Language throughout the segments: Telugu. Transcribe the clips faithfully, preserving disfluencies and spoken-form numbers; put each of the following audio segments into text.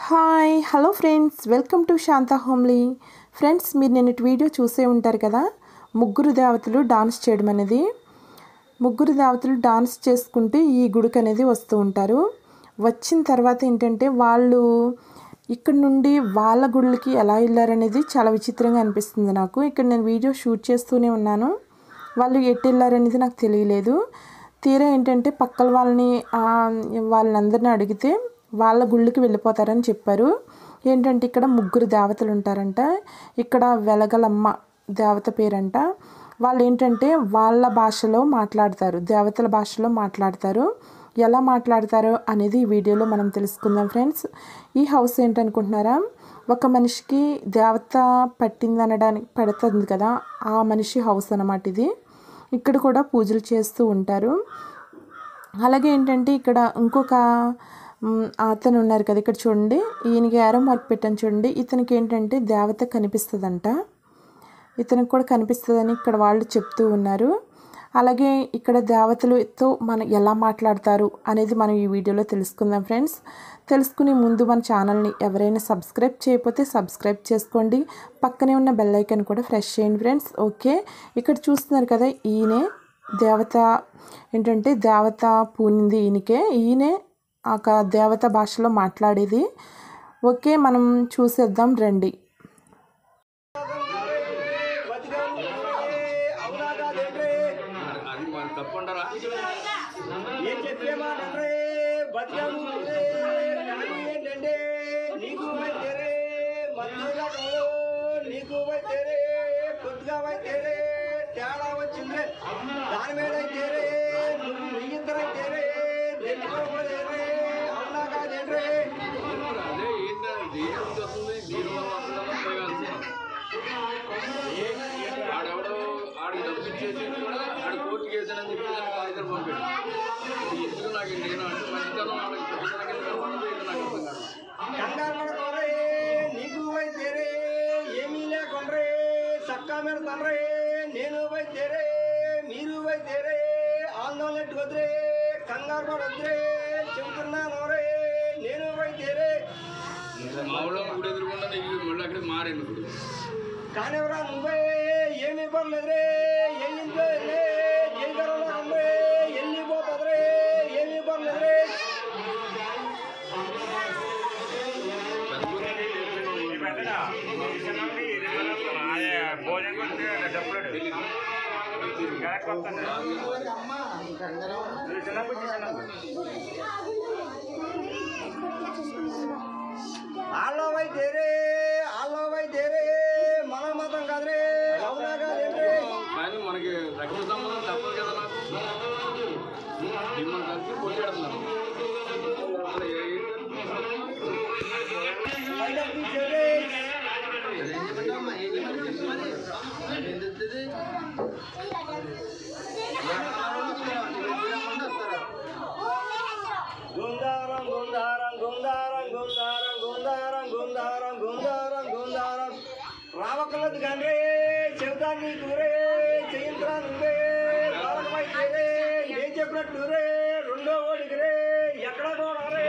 Hi hello friends, welcome to Shantha homely. Friends, మీరు నిన్నటి వీడియో చూసే ఉంటారు కదా, ముగ్గురు దేవతలు డాన్స్ చేయడం అనేది. ముగ్గురు దేవతలు డాన్స్ చేసుకుంటూ ఈ గుడికి అనేది వస్తూ ఉంటారు. వచ్చిన తర్వాత ఏంటంటే వాళ్ళు ఇక్కడ నుండి వాళ్ళ గుళ్ళకి ఎలా వెళ్ళారనేది చాలా విచిత్రంగా అనిపిస్తుంది నాకు. ఇక్కడ నేను వీడియో షూట్ చేస్తూనే ఉన్నాను, వాళ్ళు ఎటు వెళ్ళారనేది నాకు తెలియలేదు. తీరా ఏంటంటే పక్కల వాళ్ళని వాళ్ళందరినీ అడిగితే వాళ్ళ గుళ్ళకి వెళ్ళిపోతారని చెప్పారు. ఏంటంటే ఇక్కడ ముగ్గురు దేవతలు ఉంటారంట. ఇక్కడ వెలగలమ్మ దేవత పేరంట. వాళ్ళు ఏంటంటే వాళ్ళ భాషలో మాట్లాడతారు, దేవతల భాషలో మాట్లాడతారు. ఎలా మాట్లాడతారో అనేది ఈ వీడియోలో మనం తెలుసుకుందాం ఫ్రెండ్స్. ఈ హౌస్ ఏంటనుకుంటున్నారా, ఒక మనిషికి దేవత పట్టింది అనడానికి పడుతుంది కదా, ఆ మనిషి హౌస్ అన్నమాట ఇది. ఇక్కడ కూడా పూజలు చేస్తూ ఉంటారు. అలాగే ఏంటంటే ఇక్కడ ఇంకొక అతను ఉన్నారు కదా, ఇక్కడ చూడండి, ఈయనకి ఏరో మార్క్ పెట్టాను చూడండి. ఇతనికి ఏంటంటే దేవత కనిపిస్తుందంట, ఇతనికి కూడా కనిపిస్తుందని ఇక్కడ వాళ్ళు చెప్తూ ఉన్నారు. అలాగే ఇక్కడ దేవతలతో మనం ఎలా మాట్లాడతారు అనేది మనం ఈ వీడియోలో తెలుసుకుందాం ఫ్రెండ్స్. తెలుసుకునే ముందు మన ఛానల్ని ఎవరైనా సబ్స్క్రైబ్ చేయకపోతే సబ్స్క్రైబ్ చేసుకోండి, పక్కనే ఉన్న బెల్ ఐకాన్ కూడా ప్రెస్ చేయండి ఫ్రెండ్స్. ఓకే, ఇక్కడ చూస్తున్నారు కదా, ఈయనే దేవత. ఏంటంటే దేవత పూనింది ఈయనకే, ఈయనే ఒక దేవత భాషలో మాట్లాడేది. ఓకే, మనం చూసేద్దాం రండి. ఏమీ లేకుండ్రే చక్కా మీద తండ్రే, నేను వైద్యరే మీరు వైద్యరే, ఆందోళన ఎట్టుకొద్రే కంగారు పడొద్రే, చెబుతున్నాను రే నేను వైద్యరే. కానివరా నువ్వే ఏమి పర్లేదురే, ఏ ఇంట్లో చేయగలరే వెళ్ళిపోతుందిరే, ఏమి పర్లేదురే. ఆలో వైద్యరే ఆలో వైద్యరే మన మతం కాదురే, అవునా కాదేంటే. కానీ మనకి రక్త సంబంధం తప్పదు కదా, నాకు మిమ్మల్ని కలిసి కొట్టాడుతున్నాను. గుందారం గుందారం గుందారం గుందారం గుందారం గుందారం గుందారం గుందారం రావకలదు గండ్రే, చెబుతా నీకురే చేయించరా నువ్వే బాలకమైతే ఏం చెప్పినట్టురే, రెండో ఓడికిరే ఎక్కడ పోడరే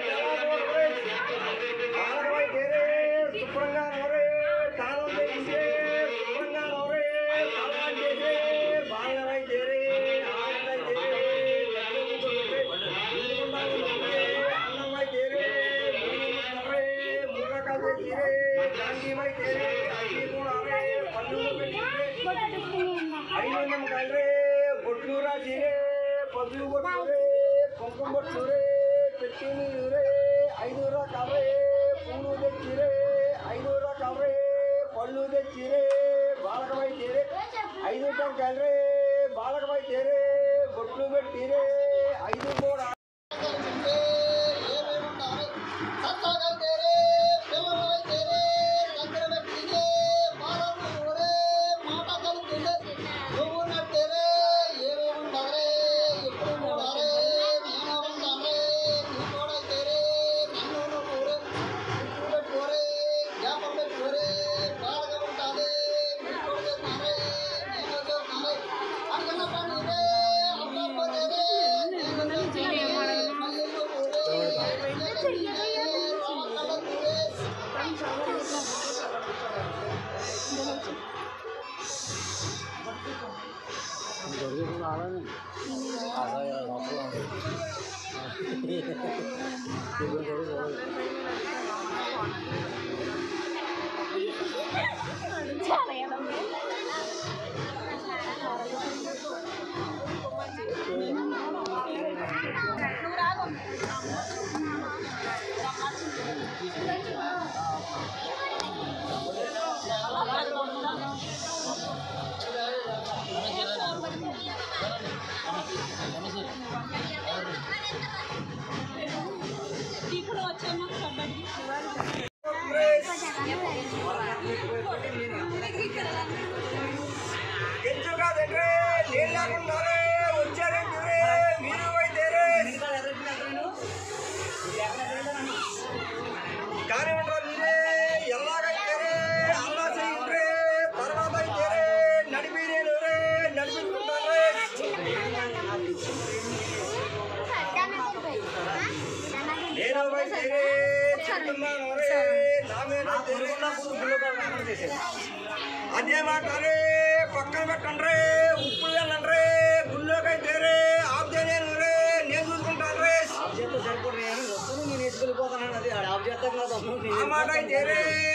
బాలకమైతే శుభ్రంగా నోరే తాళం చేసే శుభ్రంగా నోరే తాళం చేసే బాలకమైతే ఐదు కలరే బొట్లు రాసిరే పదులు బొట్టురే కుంకుమ బొట్టురే పెట్టి నీరే, ఐదు రకాలే పూలు తెచ్చిరే, ఐదు రకాలే పళ్ళు తెచ్చిరే బాలకమైతేరే, ఐదు టంకాయలరే బాలకమైతేరే బొట్లు పెట్టిరే, ఐదు కూడా గెలుచుకాదంటే నేను లేకుండా వచ్చారంటే మీరు వైద్యరే కానివ్వండి మీరే ఎలాగైతే అల్లా చేయండి తర్వాత అయితే నడిపి నేను నడిపించుకుంటాను నేను వైద్యరే చెప్తున్నాను నా మీద అదే మాట పక్కన పెట్టండి ఉప్పు వెళ్ళండి గుళ్ళోకైతే రే ఆబ్జే నేను రే నేను చూసుకుంటాను రే సరిపోయి నేను వేసుకెళ్ళిపోతాను అది ఆబ్జెక్ట్ ఆ మాట అయితే రే